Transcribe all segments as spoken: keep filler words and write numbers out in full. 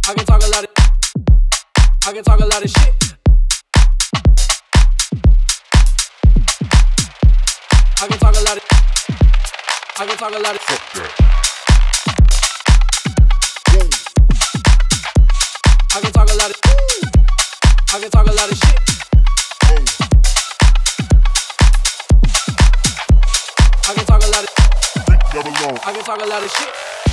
I can talk a lot of, I can talk a lot of shit. I can talk a lot of, I can talk a lot of shit. I can talk a lot of, I can talk a lot of shit. I can talk a lot of, I can talk a lot of shit.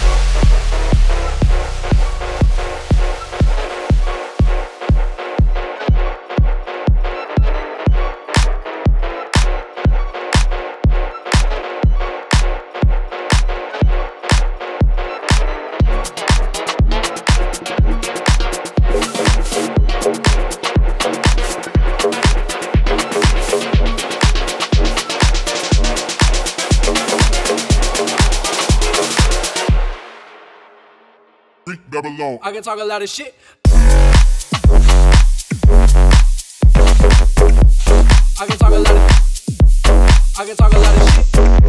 I can talk a lot of shit. I can talk a lot of, I can talk a lot of shit.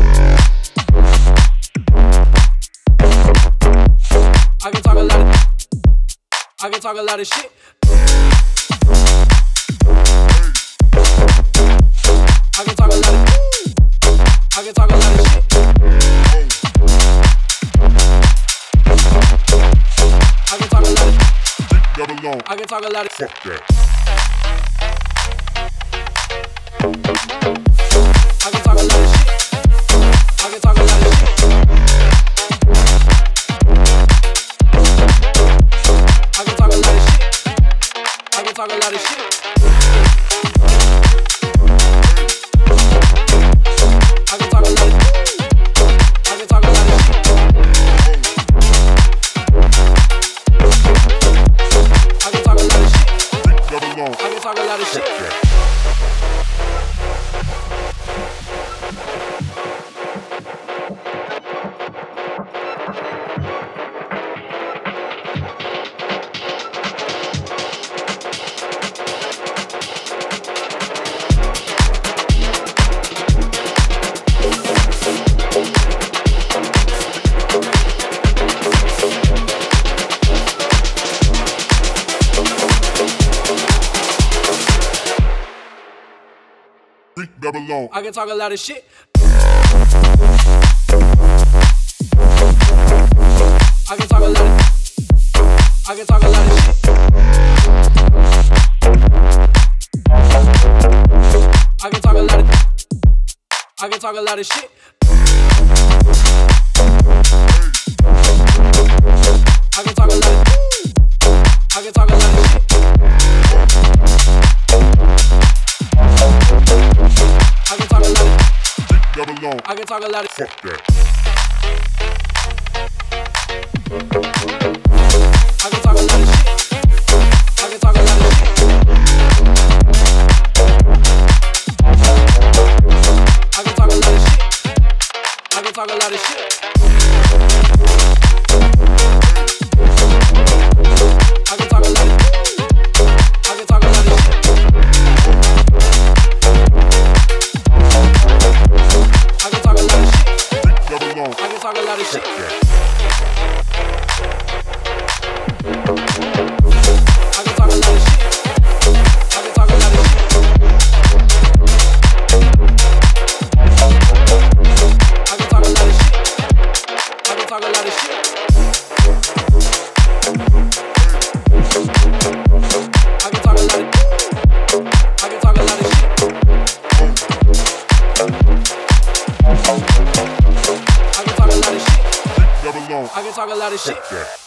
I can talk a lot of, I can talk a lot of shit. I can talk a lot of, I can talk a lot of shit. I can talk a lot of, I can talk a lot of, fuck that. I can talk a lot of shit. I can talk a lot of shit. I can talk a lot of shit. I can talk a lot of shit. I can talk a lot of, I can talk a lot of shit. I can talk a lot of shit. I can talk a lot of shit. I can talk a lot of shit. I can talk a lot of, I can talk a lot of shit. I can talk a lot of, I can talk a lot of shit. I can talk a lot of, I can talk a lot of shit. I can talk a lot of, I can talk a lot of, fuck that. I can talk a lot of shit. I can talk a lot of shit. I can talk a lot of shit. I can talk a lot of shit. I can talk a lot of, I can talk a lot of shit. I can talk a lot of shit. I can talk a lot of shit. I can talk a lot of shit. I can talk a lot of shit. I can talk a lot of shit. I can talk a lot of shit. I can talk a lot of, I can talk a lot of shit. I can talk a lot of shit. I can talk a lot of shit.